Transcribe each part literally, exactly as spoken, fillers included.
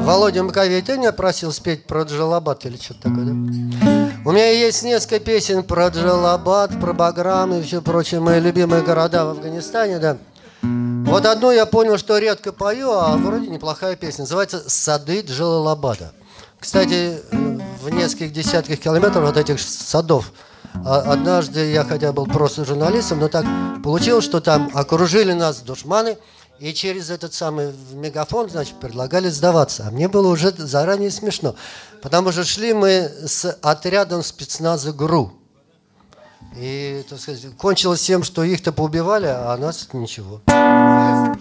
Володя Маковей, ты меня просил спеть про Джалалабад или что-то такое, да? У меня есть несколько песен про Джалалабад, про Баграм и все прочее, мои любимые города в Афганистане, да. Вот одну я понял, что редко пою, а вроде неплохая песня. Называется «Сады Джалалабада». Кстати, в нескольких десятках километров от этих садов однажды я, хотя был просто журналистом, но так получилось, что там окружили нас душманы, и через этот самый мегафон, значит, предлагали сдаваться. А мне было уже заранее смешно, потому что шли мы с отрядом спецназа ГРУ. И, так сказать, кончилось тем, что их-то поубивали, а нас ничего. Да.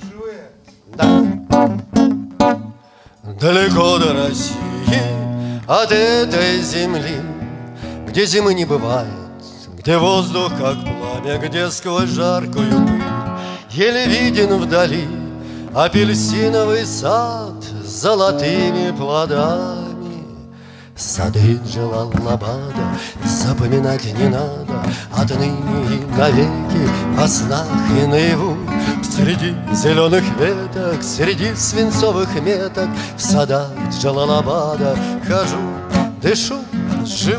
Далеко до России, от этой земли, где зимы не бывает, где воздух как пламя, где сквозь жаркую пыль еле виден вдали апельсиновый сад с золотыми плодами. Сады Джалалабада запоминать не надо, отныне и навеки, во снах и наяву. Среди зеленых веток, среди свинцовых меток, в садах Джалалабада хожу, дышу, живу.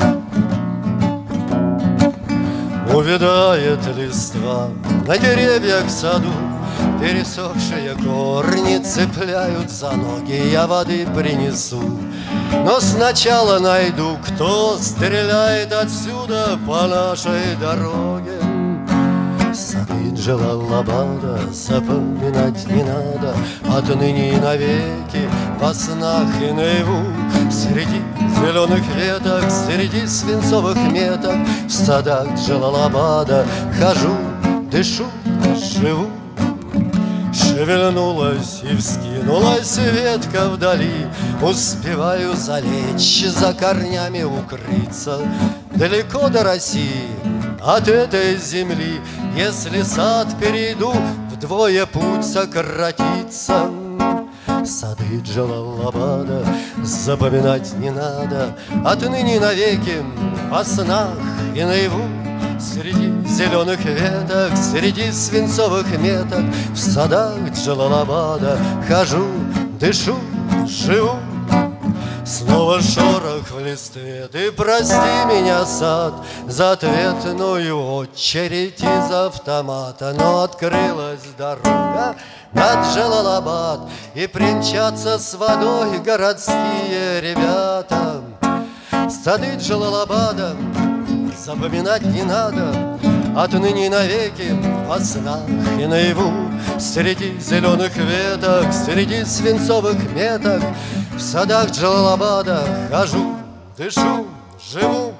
Увядает листва на деревьях в саду, пересохшие корни цепляют за ноги, я воды принесу. Но сначала найду, кто стреляет отсюда по нашей дороге. Сады Джалалабада запоминать не надо, отныне и навеки, во снах и наяву. Среди зеленых веток, среди свинцовых меток, в садах Джалалабада хожу, дышу, живу. Шевельнулась и вскинулась ветка вдали, успеваю залечь, за корнями укрыться. Далеко до России, от этой земли, если сад перейду, вдвое путь сократится. Сады Джалалабада запоминать не надо, отныне навеки, во снах и наяву. Среди зеленых веток, среди свинцовых меток, в садах Джалалабада хожу, дышу, живу. Снова шорох в листве, ты прости меня, сад, за ответную очередь из автомата. Но открылась дорога на Джалалабад, и примчатся с водой городские ребята. Сады Джалалабада запоминать не надо, отныне и навеки, во снах и наяву. Среди зеленых веток, среди свинцовых меток, в садах Джалалабада хожу, дышу, живу.